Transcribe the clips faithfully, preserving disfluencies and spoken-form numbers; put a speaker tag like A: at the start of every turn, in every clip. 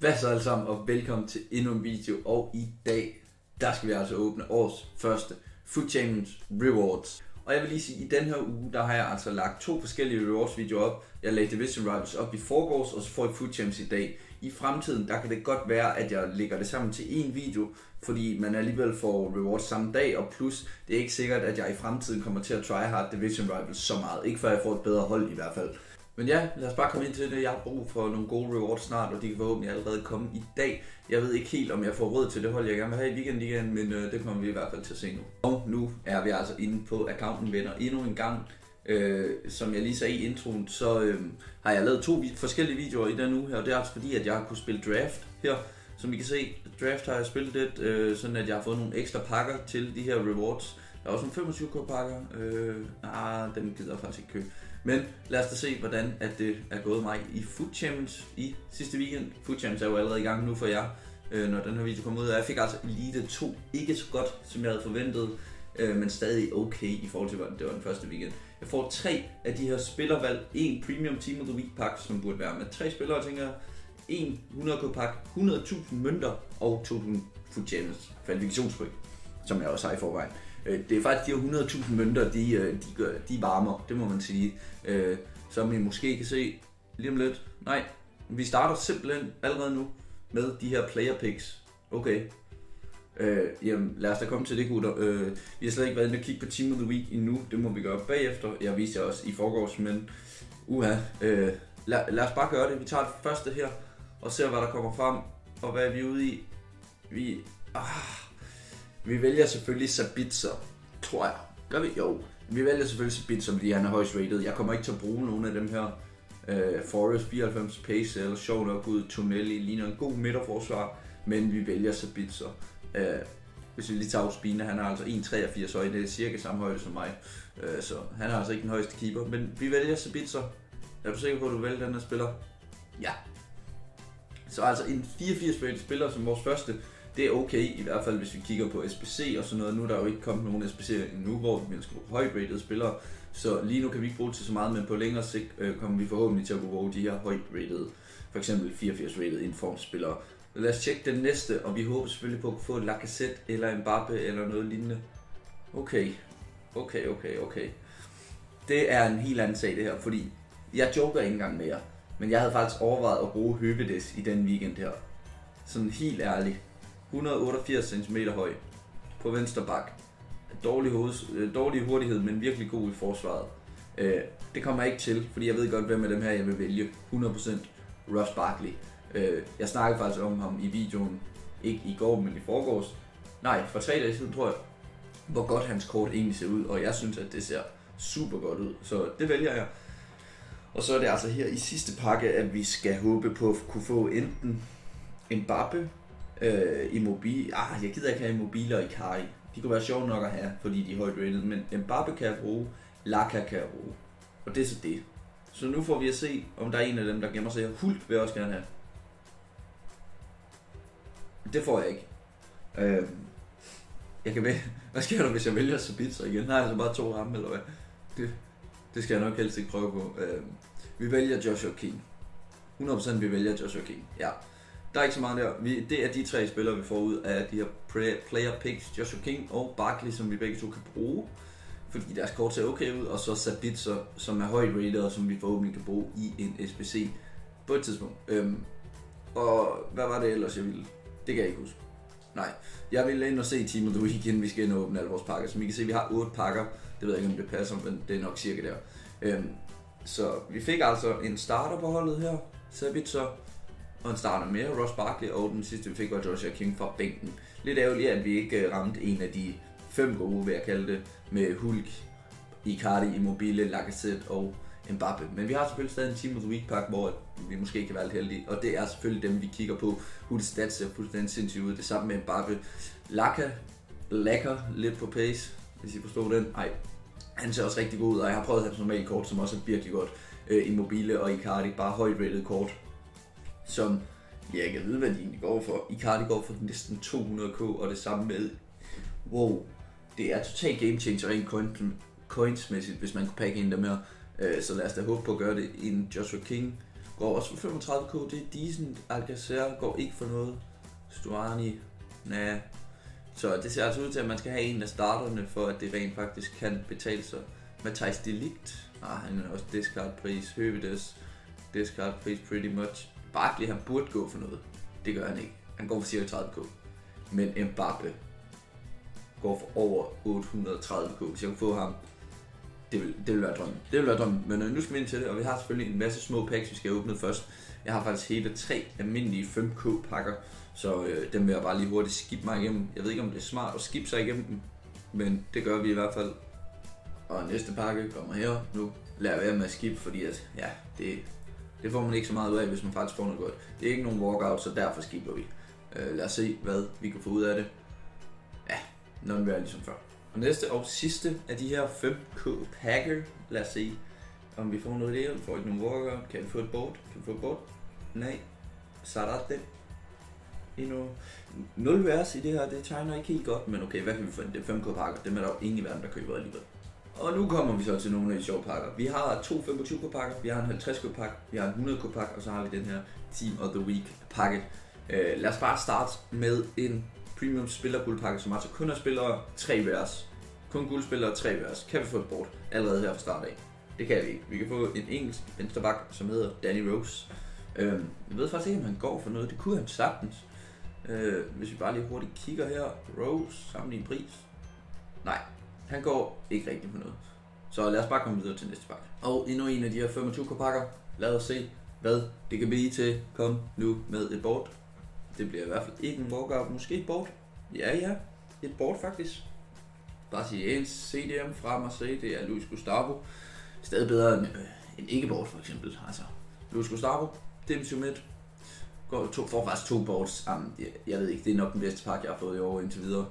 A: Hvad så alle sammen, og velkommen til endnu en video. Og i dag, der skal vi altså åbne årets første FUT Champions Rewards. Og jeg vil lige sige, at i den her uge, der har jeg altså lagt to forskellige rewards videoer op. Jeg lagde Division Rivals op i forgårs, og så får jeg FUT Champions i dag. I fremtiden, der kan det godt være, at jeg lægger det sammen til én video, fordi man alligevel får rewards samme dag, og plus, det er ikke sikkert, at jeg i fremtiden kommer til at tryhard Division Rivals så meget. Ikke før jeg får et bedre hold i hvert fald. Men ja, lad os bare komme ind til det. Jeg har brug for nogle gode rewards snart, og de kan forhåbentlig allerede komme i dag. Jeg ved ikke helt, om jeg får råd til det hold, jeg gerne vil have i weekenden igen, men øh, det kommer vi i hvert fald til at se nu. Og nu er vi altså inde på accounten, venner, endnu en gang. Øh, som jeg lige sagde i introen, så øh, har jeg lavet to forskellige videoer i den uge her, og det er altså fordi, at jeg har kunnet spille draft her. Som I kan se, draft har jeg spillet lidt, øh, sådan at jeg har fået nogle ekstra pakker til de her rewards. Der er også nogle femogtyve K pakker, øh, ah, dem gider jeg faktisk ikke købe. Men lad os da se, hvordan at det er gået mig i FUT Champions i sidste weekend. FUT Champions er jo allerede i gang nu for jer, øh, når den her video kommer ud. Og jeg fik altså Elite to, ikke så godt som jeg havde forventet, øh, men stadig okay i forhold til, hvordan det var den første weekend. Jeg får tre af de her spillervalg, en Premium Team of the Week pakke, som burde være med tre spillere, tænker jeg. En hundrede K pakke, hundrede tusind mønter og to tusind FUT Champions kvalifikationspoint, som jeg også har i forvejen. Det er faktisk de her hundrede tusind mønter, de, de, gør, de varmer, det må man sige. Som I måske kan se lige om lidt. Nej, vi starter simpelthen allerede nu med de her player picks. Okay. Øh, jamen, lad os da komme til det, gutter. Øh, vi har slet ikke været inde og kigge på Team of the Week endnu. Det må vi gøre bagefter. Jeg viste jer også i forgårs, men uha. Øh, lad, lad os bare gøre det. Vi tager det første her og ser, hvad der kommer frem. Og hvad er vi ude i? Vi... Ah, vi vælger selvfølgelig Sabitzer, tror jeg. Gør vi? Jo. Vi vælger selvfølgelig Sabitzer, fordi han er højst rated. Jeg kommer ikke til at bruge nogen af dem her. Uh, Forrest, fireoghalvfems, Pace eller sjov nok ud. Tonelli ligner en god midterforsvar, men vi vælger Sabitzer. Uh, hvis vi lige tager Ospina, han er altså en komma treogfirs høj, det er cirka samme højde som mig. Uh, så han er altså ikke den højeste keeper, men vi vælger Sabitzer. Er du sikker på, at du vælger den her spiller? Ja. Så altså en fireogfirs rated spiller som vores første. Det er okay, i hvert fald hvis vi kigger på S B C og sådan noget. Nu er der jo ikke kommet nogen S B C endnu, hvor vi skal bruge højt rated spillere. Så lige nu kan vi ikke bruge det til så meget, men på længere sigt øh, kommer vi forhåbentlig til at bruge de her højt rated, for eksempel fireogfirs rated informspillere. Lad os tjekke den næste, og vi håber selvfølgelig på at få en Lacazette eller Mbappe eller noget lignende. Okay, okay, okay, okay. Det er en helt anden sag det her, fordi jeg joker ikke engang mere. Men jeg havde faktisk overvejet at bruge Høvedes i den weekend her. Sådan helt ærligt. et hundrede otteogfirs centimeter høj på venstre bak. Dårlig, hoved, dårlig hurtighed, men virkelig god i forsvaret. Øh, det kommer jeg ikke til, fordi jeg ved godt, hvem af dem her jeg vil vælge. hundrede procent Ross Barkley. Øh, jeg snakkede faktisk om ham i videoen, ikke i går, men i forgårs. Nej, for tre dage siden tror jeg, hvor godt hans kort egentlig ser ud, og jeg synes, at det ser super godt ud. Så det vælger jeg. Og så er det altså her i sidste pakke, at vi skal håbe på at kunne få enten Mbappe, Øh, Immobile, ah, jeg gider ikke have Immobile og Icardi. De kunne være sjove nok at have, fordi de er højt rated, men Mbappe kan jeg bruge, Laka kan jeg bruge. Og det er så det. Så nu får vi at se, om der er en af dem, der gemmer sig her. Hulk vil jeg også gerne have. Det får jeg ikke. Øh, jeg kan vælge. Hvad sker der, hvis jeg vælger Sabitzer igen? Nej, altså bare to ramme, eller hvad? Det, det skal jeg nok helst ikke prøve på. Øh, vi vælger Joshua King. hundrede procent vi vælger Joshua King, ja. Der er ikke så meget der. Vi, det er de tre spillere, vi får ud af de her player picks. Joshua King og Barkley, som vi begge to kan bruge. Fordi deres kort ser okay ud. Og så Sabitzer, som er højt rated, og som vi forhåbentlig kan bruge i en S B C på et tidspunkt. Øhm, og hvad var det ellers, jeg ville? Det kan jeg ikke huske. Nej, jeg ville ind og se Team of the Week, inden vi skal ind og åbne alle vores pakker. Som I kan se, vi har otte pakker. Det ved jeg ikke, om det passer, men det er nok cirka der. Øhm, så vi fik altså en starter på holdet her. Sabitzer. Og en starter med Ross Barkley, og den sidste vi fik var Joshua King fra bænken. Lidt ærgerligt, at vi ikke ramte en af de fem gode, vil jeg kalde det, med Hulk, Icardi, Immobile, Lacazette og Mbappe. Men vi har selvfølgelig stadig en Team of the Week pack, hvor vi måske kan være lidt heldige, og det er selvfølgelig dem, vi kigger på. Hulk stats ser fuldstændig sindssygt ud. Det samme med Mbappe. Laka, lækker lidt på pace, hvis I forstår den. Ej, han ser også rigtig god ud, og jeg har prøvet hans normale kort, som også er virkelig godt. Uh, Immobile og Icardi, bare højt rated kort. Som jeg ikke ved, hvad de egentlig går for. Icardi går for næsten to hundrede K, og det samme med, wow, det er totalt game changer rent coins-mæssigt, hvis man kunne pakke ind dem her. Så lad os da håbe på at gøre det. En Joshua King går også for femogtredive k, det er decent. Alcacer går ikke for noget. Stuani, nej. Så det ser altså ud til, at man skal have en af starterne, for at det rent faktisk kan betale sig. Matthijs de Ligt, ah, han er også discard-pris. Høvedes, discard-pris pretty much. Barkley, han burde gå for noget. Det gør han ikke. Han går for cirka tredive k. Men Mbappé går for over otte hundrede og tredive k. Hvis jeg kan få ham, det vil, det vil være drømmen. Det vil være drømmen. Men nu skal vi ind til det, og vi har selvfølgelig en masse små packs, vi skal åbne først. Jeg har faktisk hele tre almindelige fem k pakker, så øh, dem vil jeg bare lige hurtigt skippe mig igennem. Jeg ved ikke, om det er smart at skippe sig igennem dem, men det gør vi i hvert fald. Og næste pakke kommer her. Nu lader jeg være med at skippe, fordi at, ja, det, det får man ikke så meget ud af, hvis man faktisk får noget godt. Det er ikke nogen walkout, så derfor skipper vi. Øh, lad os se, hvad vi kan få ud af det. Ja, når den er ligesom før. Og næste og sidste af de her fem k pakker. Lad os se, om vi får noget der. Vi får ikke nogen walkout. Kan vi få et board? Kan vi få et board? Nej. Sarate. Endnu nul vers i det her. Det tegner ikke helt godt, men okay, hvad kan vi få? Det er fem k pakker. Dem er der jo ingen i verden, der køber alligevel. Og nu kommer vi så til nogle af de sjove pakker. Vi har to femogtyve k pakker, vi har en halvtreds k pakke, vi har en hundrede k pakke, og så har vi den her Team of the Week pakke. Uh, lad os bare starte med en premium spiller guldpakke, som altså kun er spillere tre vers. Kun guldspillere tre vers. Kan vi få et board allerede her fra start af? Det kan vi ikke. Vi kan få en engelsk venstreback, som hedder Danny Rose. Uh, jeg ved faktisk ikke, om han går for noget. Det kunne han sagtens. Uh, hvis vi bare lige hurtigt kigger her. Rose, sammenlign pris. Nej. Han går ikke rigtig på noget. Så lad os bare komme videre til næste pakke. Og endnu en af de her femogtyve k pakker. Lad os se, hvad det kan blive til. Kom nu med et board. Det bliver i hvert fald ikke en walkout. Måske et board. Ja, ja. Et board faktisk. Brasiliansk C D M fra Marseille. Det er Luis Gustavo. Stadig bedre end, øh, end ikke board for eksempel. Altså, Luis Gustavo. Dimension Mid. Går to, får faktisk to boards. Um, jeg, jeg ved ikke, det er nok den bedste pakke, jeg har fået i år indtil videre.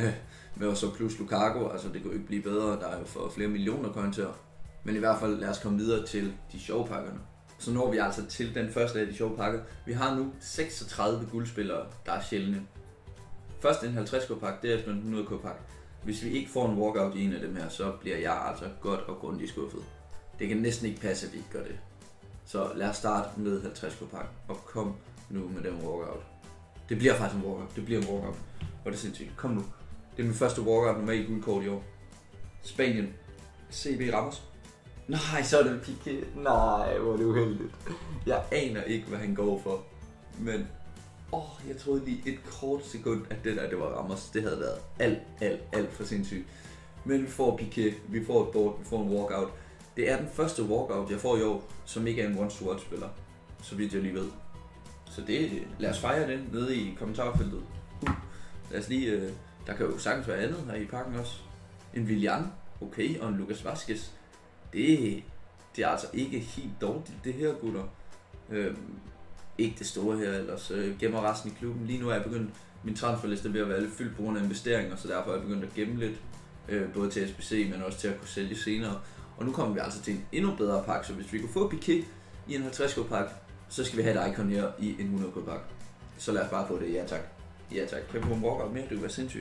A: Med så plus Lukaku, altså det kunne ikke blive bedre, der er jo for flere millioner coins her. Men i hvert fald lad os komme videre til de sjove pakkerne. Så når vi altså til den første af de sjove pakker. Vi har nu seksogtredive guldspillere, der er sjældne. Først en halvtreds k pakke, derefter en hundrede k pakke. Hvis vi ikke får en walkout i en af dem her, så bliver jeg altså godt og grundigt skuffet. Det kan næsten ikke passe, at vi ikke gør det. Så lad os starte med halvtreds k pakke, og kom nu med den walkout. Det bliver faktisk en walkout, det bliver en walkout. Hvor er det sindssygt, kom nu. Det er min første walkout normalt guldkort i år. Spanien. C B Ramos. Nej, så er det Piqué. Nej, hvor er det uheldigt. Jeg aner ikke, hvad han går for. Men, åh, jeg troede lige et kort sekund, at det der, det var Ramos. Det havde været alt, alt, alt for sindssygt. Men vi får Piqué, vi får et board, vi får en walkout. Det er den første walkout, jeg får i år, som ikke er en one-to-one spiller. Så vidt jeg lige ved. Så det, lad os fejre det nede i kommentarfeltet. Uh, lad os lige... Uh, Der kan jo sagtens være andet her i pakken også. En Willian, okay, og en Lucas Vazquez. Det, det er altså ikke helt dårligt, det her, gutter. Øhm, ikke det store her, ellers øh, gemmer resten i klubben. Lige nu er jeg begyndt, min transferliste ved at være lidt fyldt på grund af investeringer, så derfor er jeg begyndt at gemme lidt. Øh, både til S B C, men også til at kunne sælge senere. Og nu kommer vi altså til en endnu bedre pakke, så hvis vi kunne få Piqué i en halvtreds k pakke, så skal vi have et icon her i en hundrede k pakke. Så lad os bare få det, ja tak. Ja tak, kan vi få en walkout mere? Det kunne være sindssygt.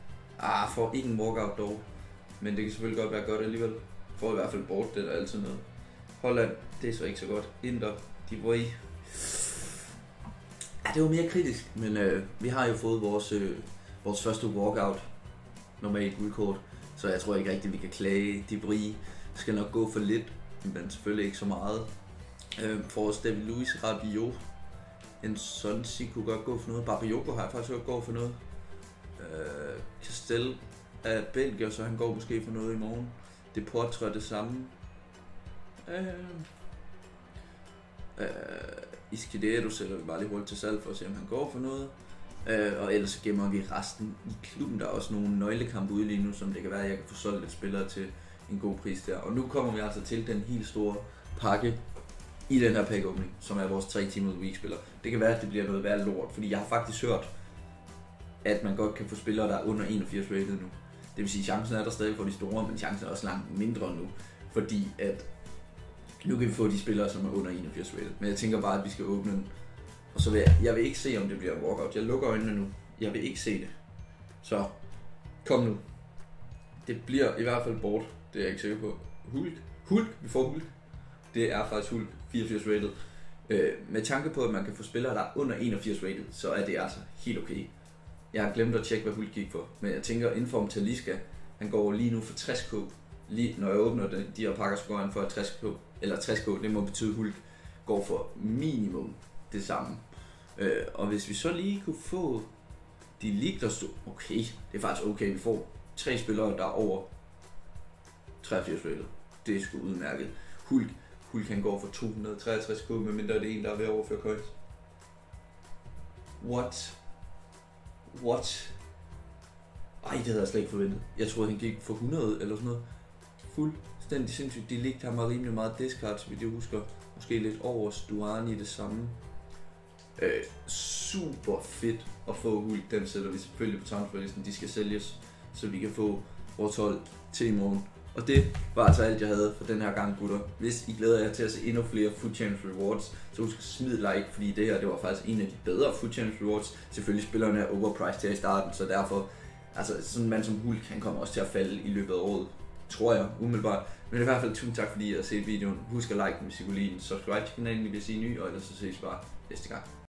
A: Ah, får ikke en walkout dog. Men det kan selvfølgelig godt være godt alligevel. Får i hvert fald board, det er der altid noget. Holland, det er så ikke så godt. Inter, de var i. Ja, det var mere kritisk. Men øh, vi har jo fået vores, øh, vores første walkout. Normalt guldkort. Så jeg tror ikke rigtigt, vi kan klage. De Brie skal nok gå for lidt. Men selvfølgelig ikke så meget. Øh, for os David Luiz, Rabiot. En Sonsi kunne godt gå for noget. Bakayoko har jeg faktisk godt gå for noget. Øh, Castel af Belgier, så han går måske for noget i morgen. Det portræt det samme. Øh, øh, Izquierdo sætter vi bare lige hurtigt til salg for at se, om han går for noget. Øh, og ellers så gemmer vi resten i klubben. Der er også nogle nøglekampe ude lige nu, som det kan være, at jeg kan få solgt lidt spillere til en god pris der. Og nu kommer vi altså til den helt store pakke i den her pack-åbning, som er vores tre Team of the Week spillere. Det kan være, at det bliver noget værd lort, fordi jeg har faktisk hørt, at man godt kan få spillere, der er under enogfirs rated nu. Det vil sige, at chancen er der stadig for de store, men chancen er også langt mindre nu, fordi at nu kan vi få de spillere, som er under enogfirs rated. Men jeg tænker bare, at vi skal åbne den, og så vil jeg, jeg vil ikke se, om det bliver walkout. Jeg lukker øjnene nu. Jeg vil ikke se det. Så, kom nu. Det bliver i hvert fald board, det er jeg ikke sikker på. Hulk. Hulk, vi får Hulk. Det er faktisk Hulk, fireogfirs rated. Øh, med tanke på, at man kan få spillere, der er under enogfirs rated, så er det altså helt okay. Jeg har glemt at tjekke, hvad Hulk gik for, men jeg tænker, Inform Talisca, han går lige nu for tres k. Lige når jeg åbner de, de her pakker, så går han for tres k, eller tres k, det må betyde, Hulk går for minimum det samme. Øh, og hvis vi så lige kunne få de league, der stod, okay, det er faktisk okay, vi får tre spillere, der er over treogfirs rated. Det er sgu udmærket. Hulk, Hulk kan gå for to hundrede og treogtres k, medmindre det er en, der er ved at overføre coins. What? What? Ej, det havde jeg slet ikke forventet. Jeg troede, han gik for hundrede eller sådan noget. Fuldstændig sindssygt. De ligger ham rimelig meget discard, så vidt jeg husker. Måske lidt over Stuani i det samme. Øh, super fedt at få Hulk. Den sætter vi selvfølgelig på transferlisten. De skal sælges, så vi kan få vores hold til i morgen. Og det var altså alt, jeg havde for den her gang, gutter. Hvis I glæder jer til at se endnu flere Food Champs Rewards, så husk at smide like, fordi det her det var faktisk en af de bedre Food Champs Rewards. Selvfølgelig spillerne er overpriced her i starten, så derfor, altså sådan en mand som Hulk, han kommer også til at falde i løbet af året, tror jeg, umiddelbart. Men i hvert fald tusind tak, fordi I har set videoen. Husk at like den, hvis I kunne lide den. Subscribe til kanalen, hvis I er nye, og ellers så ses vi bare næste gang.